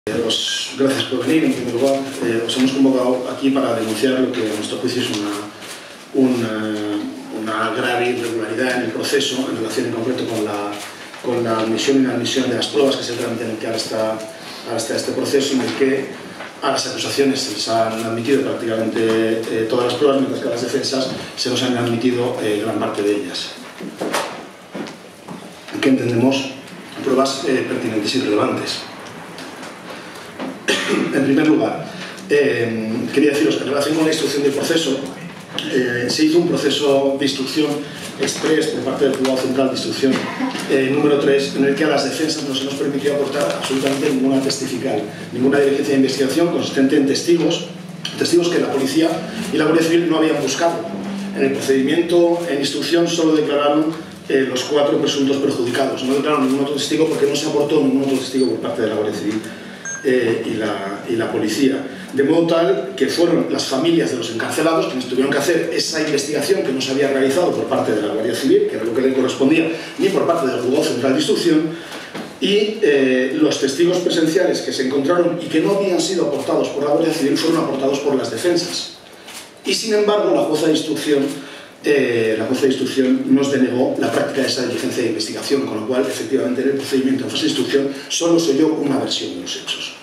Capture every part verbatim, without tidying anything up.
Os, gracias por venir. En primer lugar, eh, os hemos convocado aquí para denunciar lo que a nuestro juicio es una, una, una grave irregularidad en el proceso en relación en concreto con la, con la admisión y inadmisión de las pruebas que se tramitan en el que ahora está, ahora está este proceso, en el que a las acusaciones se les han admitido prácticamente eh, todas las pruebas, mientras que a las defensas se nos han admitido eh, gran parte de ellas. Que entendemos pruebas eh, pertinentes y relevantes. En primer lugar, eh, quería deciros que en relación con la instrucción del proceso, eh, se hizo un proceso de instrucción express por parte del Juzgado Central de Instrucción eh, número tres, en el que a las defensas no se nos permitió aportar absolutamente ninguna testifical, ninguna diligencia de investigación consistente en testigos, testigos que la policía y la Guardia Civil no habían buscado. En el procedimiento en instrucción solo declararon eh, los cuatro presuntos perjudicados, no declararon ningún otro testigo porque no se aportó ningún otro testigo por parte de la Guardia Civil Eh, y, la, y la policía, de modo tal que fueron las familias de los encarcelados quienes tuvieron que hacer esa investigación que no se había realizado por parte de la Guardia Civil, que era lo que le correspondía, ni por parte del Juzgado Central de Instrucción, y eh, los testigos presenciales que se encontraron y que no habían sido aportados por la Guardia Civil fueron aportados por las defensas. Y sin embargo la jueza de instrucción Eh, la jueza de instrucción nos denegó la práctica de esa diligencia de investigación, con lo cual, efectivamente, en el procedimiento en fase de instrucción solo se dio una versión de los hechos.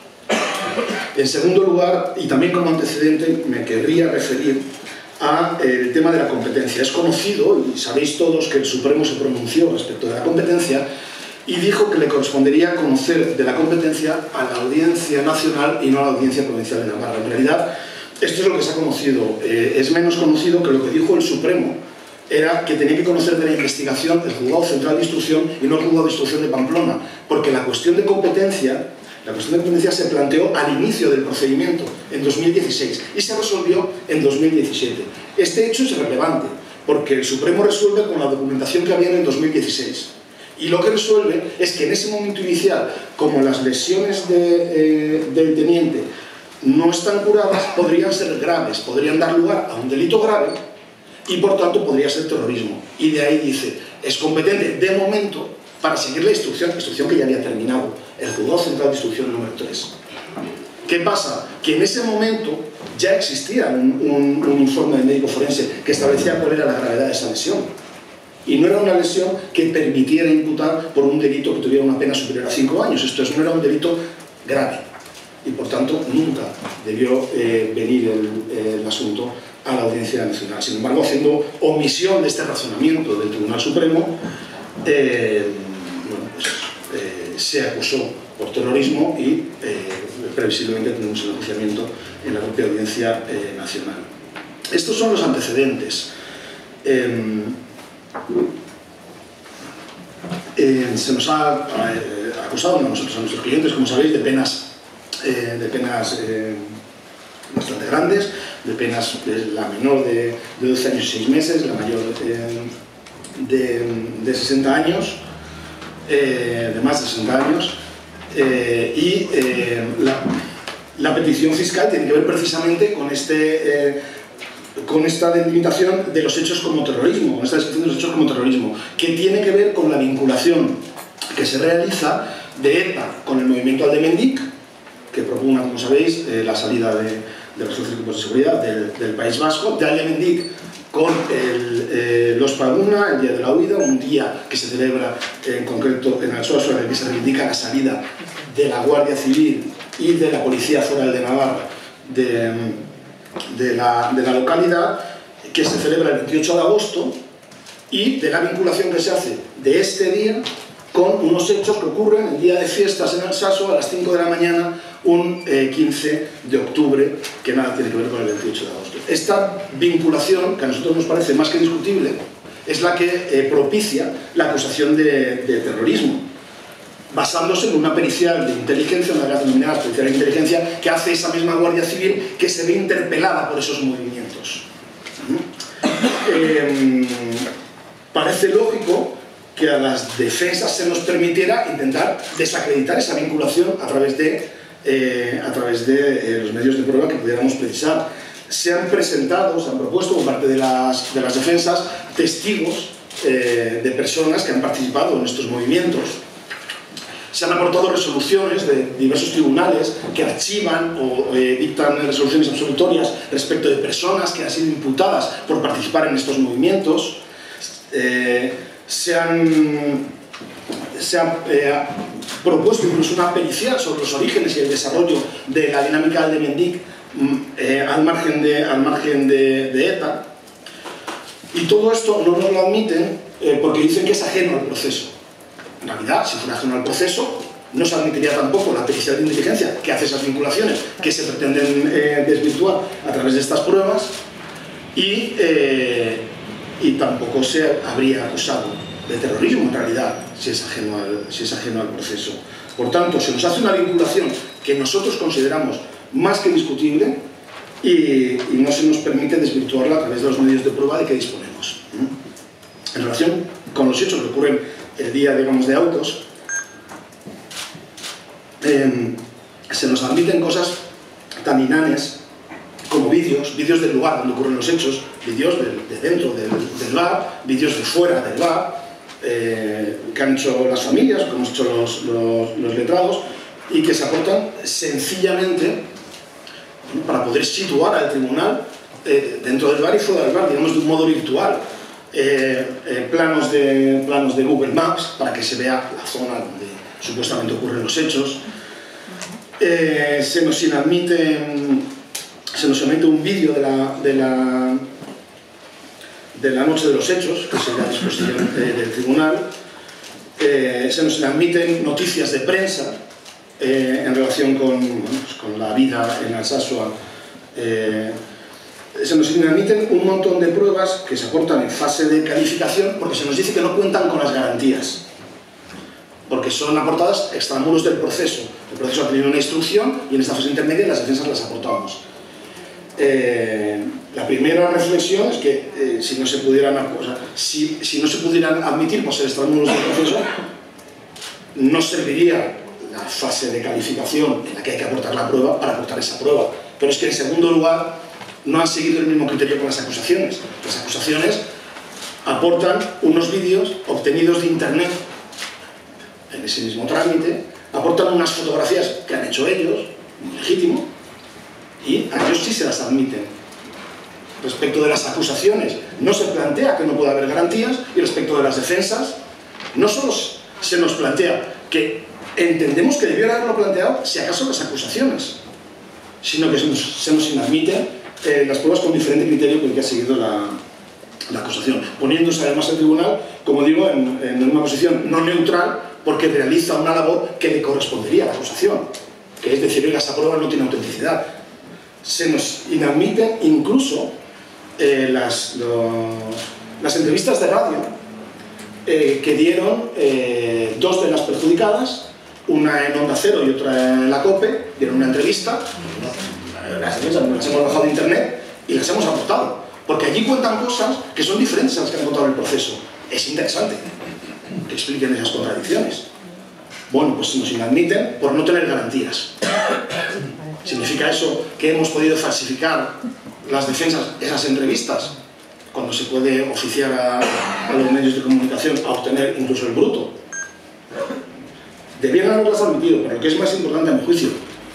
En segundo lugar, y también como antecedente, me querría referir al tema de la competencia. Es conocido, y sabéis todos, que el Supremo se pronunció respecto de la competencia y dijo que le correspondería conocer de la competencia a la Audiencia Nacional y no a la Audiencia Provincial de Navarra. En realidad, esto es lo que se ha conocido. Eh, es menos conocido que lo que dijo el Supremo era que tenía que conocer de la investigación el Juzgado Central de Instrucción y no el Juzgado de Instrucción de Pamplona, porque la cuestión de competencia, la cuestión de competencia se planteó al inicio del procedimiento, en dos mil dieciséis, y se resolvió en dos mil diecisiete. Este hecho es relevante, porque el Supremo resuelve con la documentación que había en el dos mil dieciséis. Y lo que resuelve es que en ese momento inicial, como las lesiones de, eh, del teniente no están curadas, podrían ser graves, podrían dar lugar a un delito grave y por tanto podría ser terrorismo. Y de ahí dice, es competente de momento para seguir la instrucción, instrucción que ya había terminado, el Juzgado Central de Instrucción número tres. ¿Qué pasa? Que en ese momento ya existía un, un, un informe del médico forense que establecía cuál era la gravedad de esa lesión. Y no era una lesión que permitiera imputar por un delito que tuviera una pena superior a cinco años. Esto es, no era un delito grave. Y por tanto nunca debió eh, venir el, el asunto a la Audiencia Nacional. Sin embargo, haciendo omisión de este razonamiento del Tribunal Supremo, eh, bueno, pues, eh, se acusó por terrorismo y eh, previsiblemente tenemos el enjuiciamiento en la propia Audiencia eh, Nacional. Estos son los antecedentes. Eh, eh, se nos ha eh, acusado a nosotros, a nuestros clientes, como sabéis, de penas Eh, de penas eh, bastante grandes, de penas, eh, la menor de, de doce años y seis meses, la mayor eh, de, de sesenta años, eh, de más de sesenta años, eh, y eh, la, la petición fiscal tiene que ver precisamente con, este, eh, con esta delimitación de los hechos como terrorismo, con esta descripción de los hechos como terrorismo, que tiene que ver con la vinculación que se realiza de ETA con el movimiento Aldemendic, que propugna, como sabéis, eh, la salida de, de los equipos de seguridad del, del País Vasco, de Aldemendic con el, eh, los Paguna, el Día de la Huida, un día que se celebra eh, en concreto en Alsoaso, en el que se reivindica la salida de la Guardia Civil y de la Policía Foral de Navarra de, de, la, de la localidad, que se celebra el veintiocho de agosto, y de la vinculación que se hace de este día con unos hechos que ocurren el día de fiestas en Alsaso a las cinco de la mañana, un eh, quince de octubre, que nada tiene que ver con el veintiocho de agosto. Esta vinculación, que a nosotros nos parece más que discutible, es la que eh, propicia la acusación de, de terrorismo, basándose en una pericial de inteligencia, una de las denominadas pericial de inteligencia, que hace esa misma Guardia Civil, que se ve interpelada por esos movimientos. Eh, parece lógico que a las defensas se nos permitiera intentar desacreditar esa vinculación a través de, eh, a través de eh, los medios de prueba que pudiéramos precisar. Se han presentado, se han propuesto por parte de las, de las defensas testigos eh, de personas que han participado en estos movimientos. Se han aportado resoluciones de diversos tribunales que archivan o eh, dictan resoluciones absolutorias respecto de personas que han sido imputadas por participar en estos movimientos. Eh, se han, se han eh, propuesto incluso una pericial sobre los orígenes y el desarrollo de la dinámica del Mendic eh, al margen, de, al margen de, de ETA. Y todo esto no nos lo admiten eh, porque dicen que es ajeno al proceso. En realidad, si fuera ajeno al proceso, no se admitiría tampoco la pericial de inteligencia que hace esas vinculaciones que se pretenden eh, desvirtuar a través de estas pruebas y, eh, y tampoco se habría acusado de terrorismo en realidad si es, ajeno al, si es ajeno al proceso. Por tanto, se nos hace una vinculación que nosotros consideramos más que discutible y, y no se nos permite desvirtuarla a través de los medios de prueba de que disponemos. En relación con los hechos que ocurren el día, digamos, de autos, eh, se nos admiten cosas tan inanes como vídeos, vídeos del lugar donde ocurren los hechos, vídeos de, de dentro del, del bar, vídeos de fuera del bar, eh, que han hecho las familias, que hemos hecho los, los, los letrados, y que se aportan sencillamente para poder situar al tribunal eh, dentro del bar y fuera del bar, digamos, de un modo virtual. Eh, eh, planos, de, planos de Google Maps para que se vea la zona donde supuestamente ocurren los hechos. Eh, se nos inadmite, se nos inadmite un vídeo de la, de, la, de la noche de los hechos, que sería a disposición de, del tribunal. Eh, se nos inadmiten noticias de prensa eh, en relación con, bueno, pues con la vida en Alsasua. Eh, se nos inadmiten un montón de pruebas que se aportan en fase de calificación porque se nos dice que no cuentan con las garantías, porque son aportadas extramuros del proceso. El proceso ha tenido una instrucción y en esta fase intermedia las defensas las aportamos. Eh, la primera reflexión es que eh, si, no se pudieran, o sea, si, si no se pudieran admitir por ser extramuros del proceso, no serviría la fase de calificación en la que hay que aportar la prueba para aportar esa prueba. Pero es que en segundo lugar no han seguido el mismo criterio con las acusaciones. Las acusaciones aportan unos vídeos obtenidos de internet en ese mismo trámite, aportan unas fotografías que han hecho ellos, muy legítimo, y a ellos sí se las admiten. Respecto de las acusaciones, no se plantea que no pueda haber garantías, y respecto de las defensas, no solo se nos plantea que entendemos que debiera haberlo planteado si acaso las acusaciones, sino que se nos, se nos inadmiten eh, las pruebas con diferente criterio que el que ha seguido la, la acusación, poniéndose además el tribunal, como digo, en, en una posición no neutral, porque realiza una labor que le correspondería a la acusación, que es decir, oiga, esa prueba no tiene autenticidad. Se nos inadmiten incluso eh, las, los, las entrevistas de radio eh, que dieron eh, dos de las perjudicadas, una en Onda Cero y otra en la COPE, dieron una entrevista, las entrevistas las hemos bajado de internet y las hemos aportado, porque allí cuentan cosas que son diferentes a las que han contado en el proceso. Es interesante que expliquen esas contradicciones. Bueno, pues nos inadmiten por no tener garantías. ¿Significa eso que hemos podido falsificar las defensas, esas entrevistas, cuando se puede oficiar a, a los medios de comunicación a obtener incluso el bruto? Debieran haberlas admitido, pero lo que es más importante a mi juicio,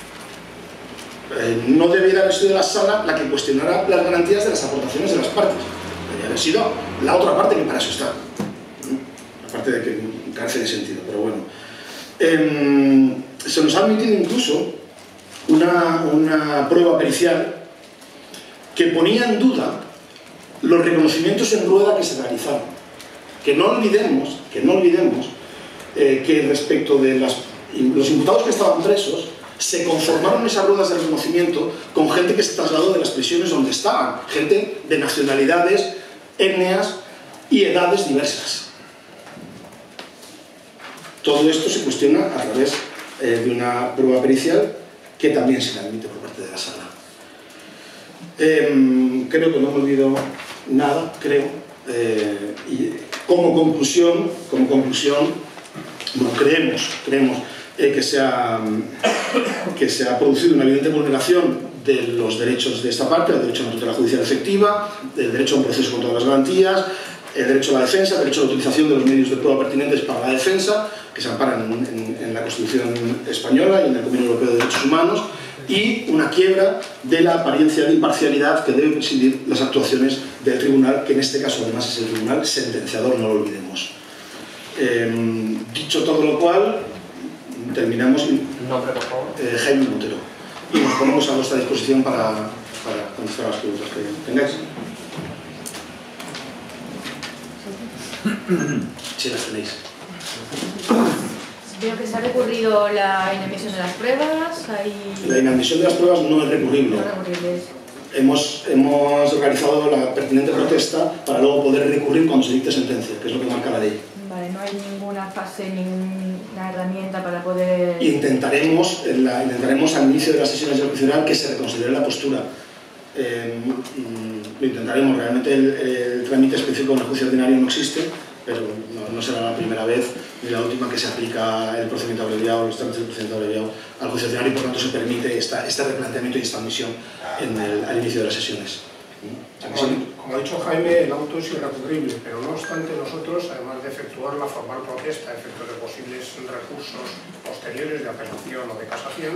eh, no debiera haber sido la sala la que cuestionara las garantías de las aportaciones de las partes. Debería haber sido la otra parte, que para eso está. Aparte de que carece de sentido, pero bueno. Eh, se nos ha admitido incluso una, una prueba pericial que ponía en duda los reconocimientos en rueda que se realizaron. Que no olvidemos, que no olvidemos eh, que respecto de las, los imputados que estaban presos, se conformaron esas ruedas de reconocimiento con gente que se trasladó de las prisiones donde estaban, gente de nacionalidades, etnias y edades diversas. Todo esto se cuestiona a través eh, de una prueba pericial que también se le admite por parte de la sala. Eh, creo que no me olvido nada, creo. Eh, y como conclusión, como conclusión, bueno, creemos, creemos eh, que, se ha, que se ha producido una evidente vulneración de los derechos de esta parte, del derecho a una tutela judicial efectiva, del derecho a un proceso con todas las garantías, el derecho a la defensa, el derecho a la utilización de los medios de prueba pertinentes para la defensa, que se amparan en, en, en la Constitución española y en el Convenio Europeo de Derechos Humanos, y una quiebra de la apariencia de imparcialidad que debe presidir las actuaciones del tribunal, que en este caso además es el tribunal sentenciador, no lo olvidemos. Eh, dicho todo lo cual, terminamos. Nombre, por favor. Eh, Jaime Montero. Y nos ponemos a vuestra disposición para, para contestar las preguntas que tengáis. Si las tenéis. Veo que se ha recurrido la inadmisión de las pruebas. Hay... La inadmisión de las pruebas no es recurrible. No recurribles. Hemos, hemos organizado la pertinente protesta para luego poder recurrir cuando se dicte sentencia, que es lo que marca la ley. Vale, no hay ninguna fase, ninguna herramienta para poder... Intentaremos, la, intentaremos al inicio de las sesiones del juicio oral que se reconsidere la postura. Eh, lo intentaremos, realmente el, el trámite específico en el juicio ordinario no existe, pero no, no será la primera vez ni la última que se aplica el procedimiento abreviado, los trámites del procedimiento abreviado al juicio ordinario, y por tanto se permite esta, este replanteamiento y esta admisión en el, al inicio de las sesiones. Como, como ha dicho Jaime, el auto es irrecurrible, pero no obstante nosotros, además de efectuar la formal protesta a efectos de posibles recursos posteriores de apelación o de casación,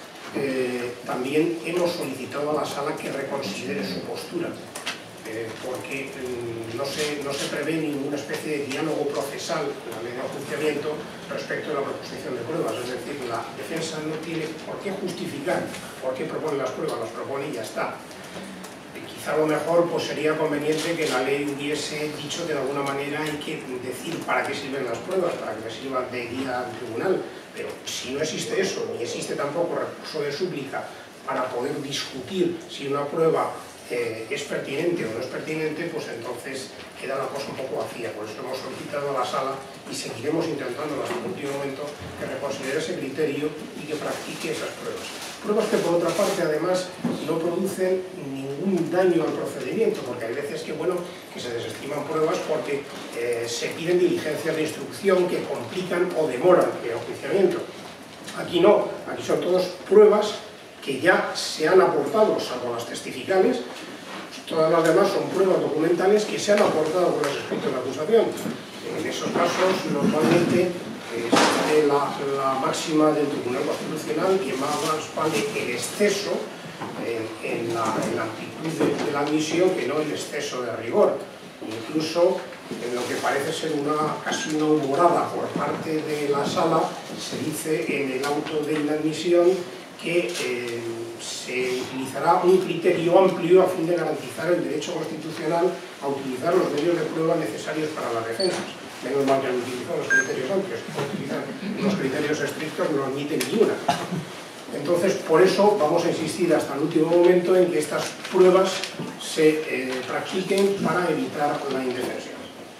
eh, también hemos solicitado a la sala que reconsidere su postura, eh, porque mm, no, se, no se prevé ninguna especie de diálogo procesal en la ley de enjuiciamiento respecto de la proposición de pruebas, es decir, la defensa no tiene por qué justificar por qué propone las pruebas, las propone y ya está. Quizá a lo mejor pues, sería conveniente que la ley hubiese dicho que de alguna manera hay que decir para qué sirven las pruebas, para que me sirvan de guía al tribunal, pero si no existe eso, ni existe tampoco recurso de súplica para poder discutir si una prueba eh, es pertinente o no es pertinente, pues entonces queda la cosa un poco vacía. Por eso hemos solicitado a la sala y seguiremos intentando hasta el último momento que reconsidere ese criterio y que practique esas pruebas. Pruebas que por otra parte además no producen ningún daño al procedimiento, porque hay veces que, bueno, que se desestiman pruebas porque eh, se piden diligencias de instrucción que complican o demoran el enjuiciamiento. Aquí no, aquí son todas pruebas que ya se han aportado, salvo las testificales. Todas las demás son pruebas documentales que se han aportado con los escritos de acusación. En esos casos normalmente existe la, la máxima del Tribunal Constitucional que más vale el exceso en, en, la, en la amplitud de, de la admisión que no el exceso de rigor. Incluso en lo que parece ser una casi una humorada por parte de la sala, se dice en el auto de inadmisión que eh, se utilizará un criterio amplio a fin de garantizar el derecho constitucional a utilizar los medios de prueba necesarios para las defensas. Menos mal que han utilizado los criterios amplios, si utilizan unos criterios estrictos no admiten ni una. Entonces, por eso vamos a insistir hasta el último momento en que estas pruebas se eh, practiquen para evitar la indefensión.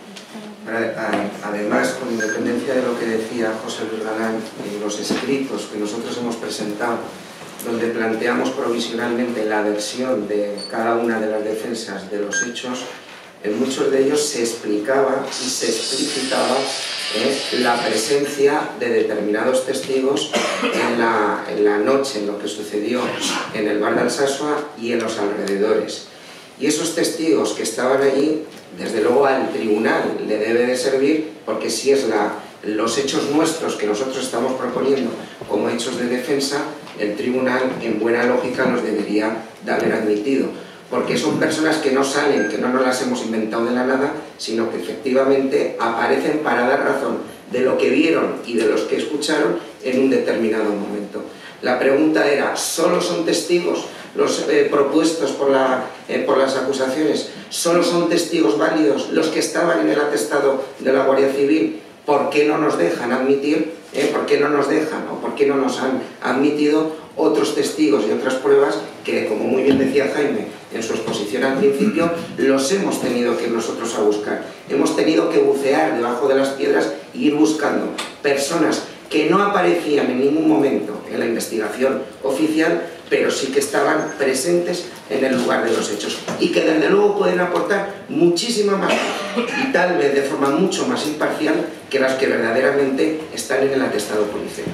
Además, con independencia de lo que decía José Luis Galán en los escritos que nosotros hemos presentado, donde planteamos provisionalmente la versión de cada una de las defensas de los hechos, en muchos de ellos se explicaba y se explicitaba eh, la presencia de determinados testigos en la, en la noche, en lo que sucedió en el bar de Alsasua y en los alrededores. Y esos testigos que estaban allí, desde luego al tribunal le debe de servir, porque si es la, los hechos nuestros que nosotros estamos proponiendo como hechos de defensa, el tribunal en buena lógica los debería de haber admitido. Porque son personas que no salen, que no nos las hemos inventado de la nada, sino que efectivamente aparecen para dar razón de lo que vieron y de los que escucharon en un determinado momento. La pregunta era, ¿solo son testigos los eh, propuestos por, la, eh, por las acusaciones? ¿Solo son testigos válidos los que estaban en el atestado de la Guardia Civil? ¿Por qué no nos dejan admitir, eh, por qué no nos dejan o por qué no nos han admitido otros testigos y otras pruebas que, como muy bien decía Jaime en su exposición al principio, los hemos tenido que ir nosotros a buscar? Hemos tenido que bucear debajo de las piedras e ir buscando personas que no aparecían en ningún momento en la investigación oficial, pero sí que estaban presentes en el lugar de los hechos y que desde luego pueden aportar muchísima más y tal vez de forma mucho más imparcial que las que verdaderamente están en el atestado policial.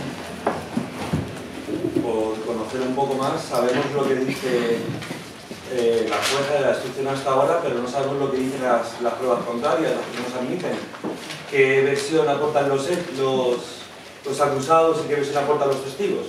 Por conocer un poco más, sabemos lo que dice eh, la fuerza de la instrucción hasta ahora, pero no sabemos lo que dicen las, las pruebas contrarias, las que nos admiten. ¿Qué versión aportan los, los, los acusados y qué versión aportan los testigos?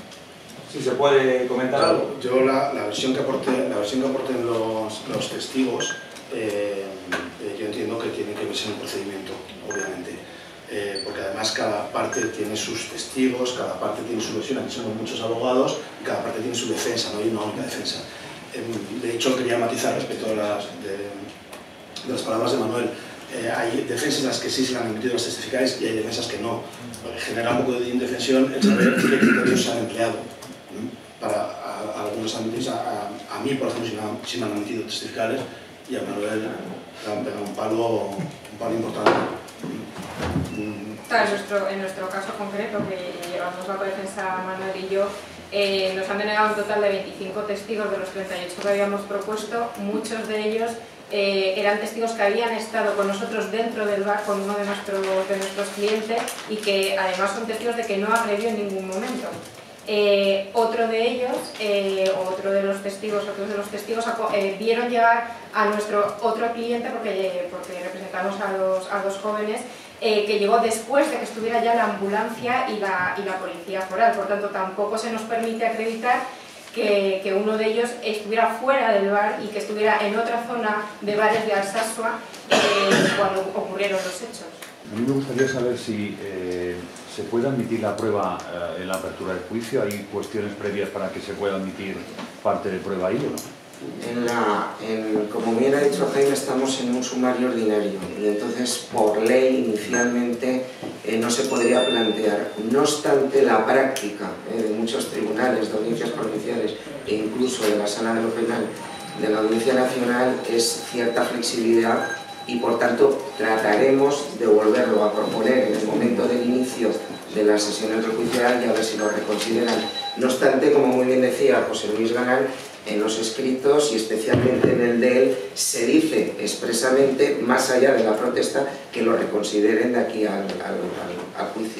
Si se puede comentar claro, algo. Yo la, la versión que aporte, la versión que aporten los, los testigos, eh, eh, yo entiendo que tiene que verse en el procedimiento, obviamente. Eh, porque además cada parte tiene sus testigos, cada parte tiene su versión, aquí somos muchos abogados, y cada parte tiene su defensa, no hay una única defensa. Eh, de hecho, quería matizar respecto a las, de, de las palabras de Manuel. Eh, hay defensas en las que sí se han emitido las testificales y hay defensas que no. Genera un poco de indefensión el saber qué criterios se han empleado. ¿no? Para a, a algunos ámbitos, a, a, a mí, por ejemplo, sí me, han, sí me han emitido testificales y a Manuel le han pegado un palo, un palo importante. Claro, en, nuestro, en nuestro caso concreto, que llevamos la defensa Manuel y yo, eh, nos han denegado un total de veinticinco testigos de los treinta y ocho que habíamos propuesto. Muchos de ellos eh, eran testigos que habían estado con nosotros dentro del bar con uno de nuestros, de nuestros clientes y que además son testigos de que no agredió en ningún momento. Eh, otro de ellos, eh, otro de los testigos, otros de los testigos eh, vieron llegar a nuestro otro cliente, porque, porque representamos a dos, a dos jóvenes, eh, que llegó después de que estuviera ya la ambulancia y la, y la policía foral. Por tanto, tampoco se nos permite acreditar que, que uno de ellos estuviera fuera del bar y que estuviera en otra zona de bares de Alsasua eh, cuando ocurrieron los hechos. A mí me gustaría saber si eh, se puede admitir la prueba eh, en la apertura del juicio. ¿Hay cuestiones previas para que se pueda admitir parte de prueba ahí o no? En la, en, como bien ha dicho Jaime, estamos en un sumario ordinario y entonces por ley inicialmente eh, no se podría plantear. No obstante, la práctica eh, de muchos tribunales, de audiencias provinciales e incluso de la Sala de lo Penal de la Audiencia Nacional es cierta flexibilidad y por tanto trataremos de volverlo a proponer en el momento del inicio de las sesiones del juicio oral y a ver si lo reconsideran. No obstante, como muy bien decía José Luis Galán, en los escritos y especialmente en el de él se dice expresamente, más allá de la protesta, que lo reconsideren de aquí al, al, al, al juicio.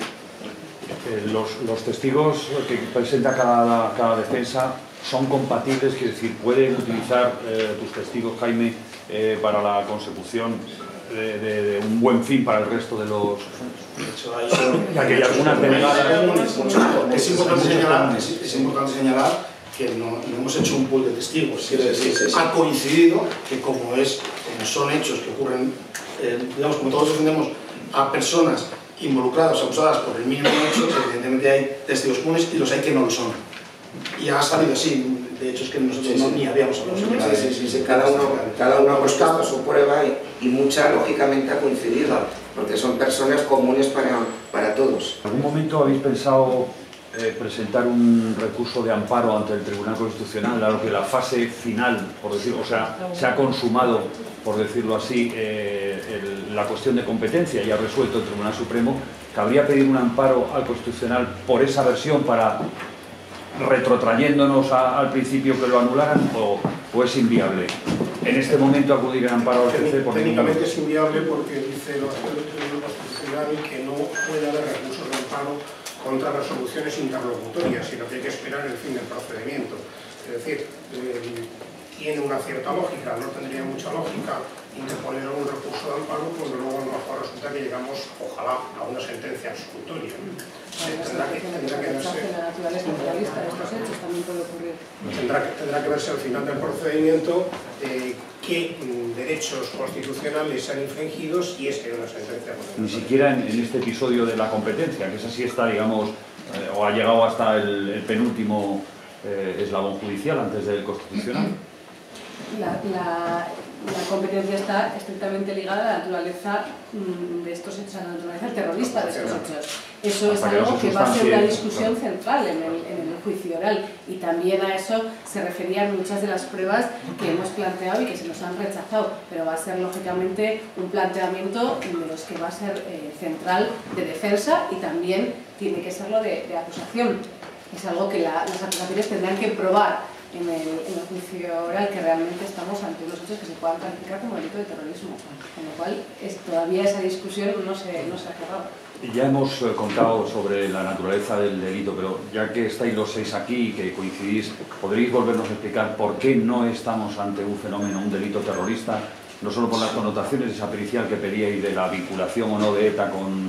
Eh, los, los testigos que presenta cada, cada defensa son compatibles, quiere decir, pueden utilizar eh, tus testigos, Jaime, eh, para la consecución de, de, de un buen fin para el resto de los... De hecho, hay, hay, hay, hay algunas denegadas. Es importante señalar, es, es importante señalar que no, no hemos hecho un pool de testigos, quiere decir, sí, sí, sí. Ha coincidido que como, es, como son hechos que ocurren, eh, digamos, como todos defendemos a personas involucradas, acusadas por el mismo hecho, evidentemente hay testigos comunes y los hay que no lo son. Y ha salido así, de hecho es que nosotros sí, sí. no ni habíamos hablado sobre sí, sí, sí, sí. Cada uno, cada uno ha puesto su prueba y, y mucha lógicamente ha coincidido, porque son personas comunes para, para todos. ¿En algún momento habéis pensado eh, presentar un recurso de amparo ante el Tribunal Constitucional, dado que la fase final, por decirlo, o sea, se ha consumado, por decirlo así, eh, el, la cuestión de competencia y ha resuelto el Tribunal Supremo? ¿Cabría pedir un amparo al Constitucional por esa versión para retrotrayéndonos a, al principio que lo anularan o, o es inviable? En este momento acudir en amparo al C C por técnicamente ningún... es inviable porque dice el Tribunal Constitucional que no puede haber recursos de amparo contra resoluciones interlocutorias, sino que hay que esperar el fin del procedimiento. Es decir, eh, tiene una cierta lógica, no tendría mucha lógica interponer un recurso de amparo cuando luego a lo mejor resulta que llegamos, ojalá, a una sentencia absolutoria. Tendrá que, tendrá que verse, la naturaleza realista de estos hechos también puede ocurrir. Tendrá que, tendrá que verse al final del procedimiento eh, qué mm, derechos constitucionales se han infringido si es que hay una sentencia. Ni siquiera en, en este episodio de la competencia, que esa sí está, digamos, eh, o ha llegado hasta el, el penúltimo eh, eslabón judicial antes del Constitucional. La, la, la competencia está estrictamente ligada a la naturaleza de estos hechos, a la naturaleza terrorista de estos hechos. Eso es algo que va a ser una discusión central en el, en el juicio oral y también a eso se referían muchas de las pruebas que hemos planteado y que se nos han rechazado, pero va a ser lógicamente un planteamiento de los que va a ser eh, central de defensa y también tiene que serlo de, de acusación. Es algo que la, las acusaciones tendrán que probar en el, en el juicio oral que realmente estamos ante unos hechos que se puedan calificar como delito de terrorismo, con lo cual es, todavía esa discusión no se, no se ha acabado. Ya hemos eh, contado sobre la naturaleza del delito, pero ya que estáis los seis aquí y que coincidís, ¿podréis volvernos a explicar por qué no estamos ante un fenómeno, un delito terrorista? No solo por las connotaciones de esa pericial que pedíais de la vinculación o no de ETA con,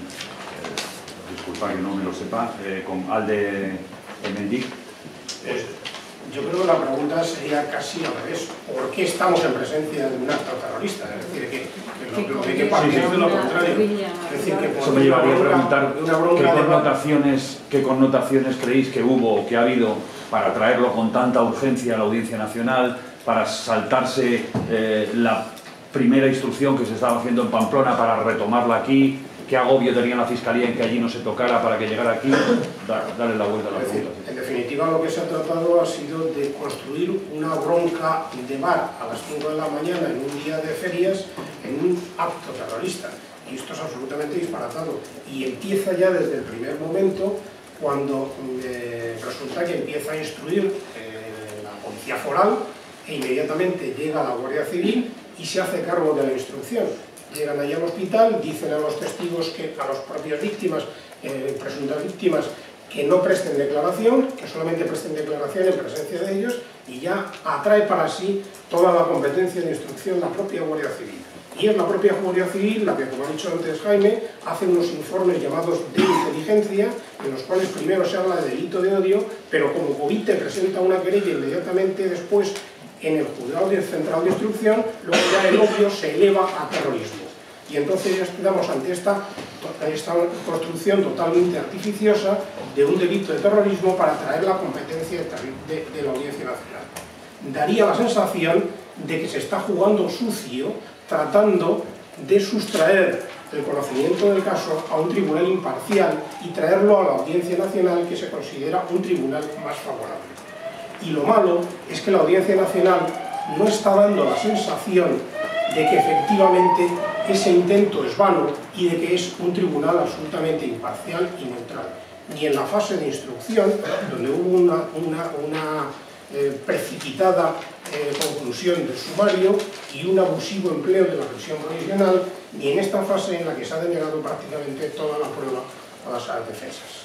eh, disculpa que no me lo sepa, eh, con Alde Hemendik. Eh, yo creo que la pregunta sería casi al revés. ¿Por qué estamos en presencia de un acto terrorista? Es decir, que, que lo, lo que hay que partir de lo contrario. Es decir, que eso me llevaría a preguntar qué connotaciones, qué connotaciones creéis que hubo o que ha habido para traerlo con tanta urgencia a la Audiencia Nacional, para saltarse eh, la primera instrucción que se estaba haciendo en Pamplona para retomarla aquí. ¿Qué agobio tenía la Fiscalía en que allí no se tocara para que llegara aquí? Da, dale la vuelta a la pregunta. En definitiva, lo que se ha tratado ha sido de construir una bronca de bar a las cinco de la mañana en un día de ferias en un acto terrorista. Y esto es absolutamente disparatado. Y empieza ya desde el primer momento, cuando eh, resulta que empieza a instruir eh, la Policía Foral e inmediatamente llega la Guardia Civil y se hace cargo de la instrucción. Llegan allí al hospital, dicen a los testigos, que a las propias víctimas, eh, presuntas víctimas, que no presten declaración, que solamente presten declaración en presencia de ellos, y ya atrae para sí toda la competencia de instrucción la propia Guardia Civil. Y es la propia Guardia Civil la que, como ha dicho antes Jaime, hace unos informes llamados de inteligencia, en los cuales primero se habla de delito de odio, pero como Covite presenta una querella inmediatamente después en el juzgado central de instrucción, luego ya el odio se eleva a terrorismo. Y entonces ya estamos ante esta, esta construcción totalmente artificiosa de un delito de terrorismo para traer la competencia de, de, de la Audiencia Nacional. Daría la sensación de que se está jugando sucio, tratando de sustraer el conocimiento del caso a un tribunal imparcial y traerlo a la Audiencia Nacional, que se considera un tribunal más favorable. Y lo malo es que la Audiencia Nacional no está dando la sensación de que efectivamente ese intento es vano y de que es un tribunal absolutamente imparcial y neutral. Ni en la fase de instrucción, donde hubo una, una, una eh, precipitada eh, conclusión del sumario y un abusivo empleo de la prisión provisional, ni en esta fase en la que se ha denegado prácticamente toda la prueba a las defensas.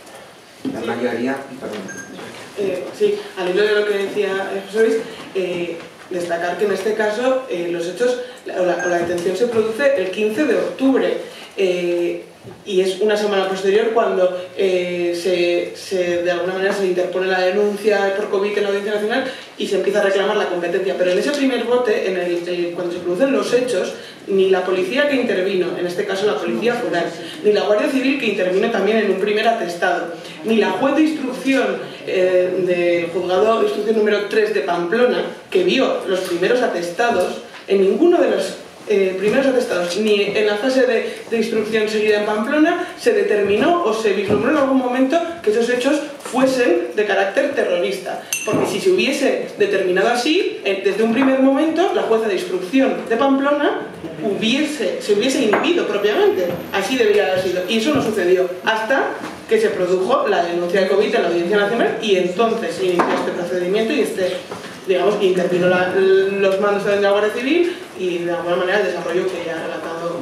La mayoría, perdón. Eh, sí, al hilo de lo que decía José Luis, eh, destacar que en este caso eh, los hechos, la, la, la detención se produce el quince de octubre eh, y es una semana posterior cuando eh, se, se, de alguna manera se interpone la denuncia por COVID en la Audiencia Nacional y se empieza a reclamar la competencia. Pero en ese primer bote, en el, el, cuando se producen los hechos, ni la policía que intervino, en este caso la Policía Foral, ni la Guardia Civil que intervino también en un primer atestado, ni la juez de instrucción eh, del juzgado de instrucción número tres de Pamplona, que vio los primeros atestados, en ninguno de los eh, primeros atestados, ni en la fase de, de instrucción seguida en Pamplona, se determinó o se vislumbró en algún momento que esos hechos fuesen de carácter terrorista. Porque si se hubiese determinado así, eh, desde un primer momento, la jueza de instrucción de Pamplona hubiese, se hubiese inhibido propiamente. Así debería haber sido. Y eso no sucedió hasta que se produjo la denuncia de COVID en la Audiencia Nacional y entonces se inició este procedimiento y este, digamos, intervino la, los mandos de la Guardia Civil y de alguna manera el desarrollo que ya ha relatado.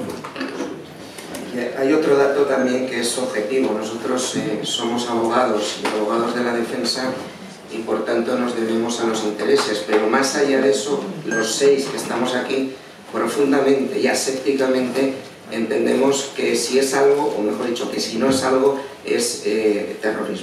Hay otro dato también que es objetivo. Nosotros eh, somos abogados y abogados de la defensa y por tanto nos debemos a los intereses, pero más allá de eso, los seis que estamos aquí, profundamente y asépticamente entendemos que si es algo, o mejor dicho, que si no es algo, es eh, terrorismo.